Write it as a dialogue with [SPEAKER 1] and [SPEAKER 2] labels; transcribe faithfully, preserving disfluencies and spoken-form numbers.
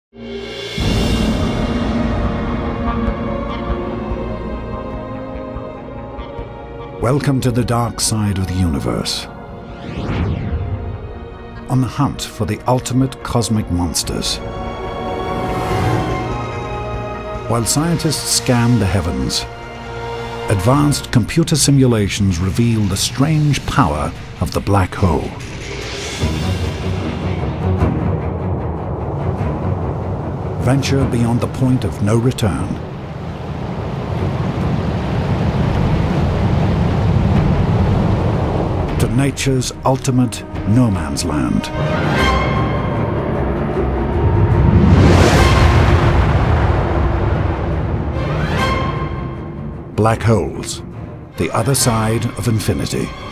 [SPEAKER 1] Welcome to the dark side of the universe. On the hunt for the ultimate cosmic monsters. While scientists scan the heavens, advanced computer simulations reveal the strange power of the black hole. Venture beyond the point of no return. To nature's ultimate no man's land. Black holes, the other side of infinity.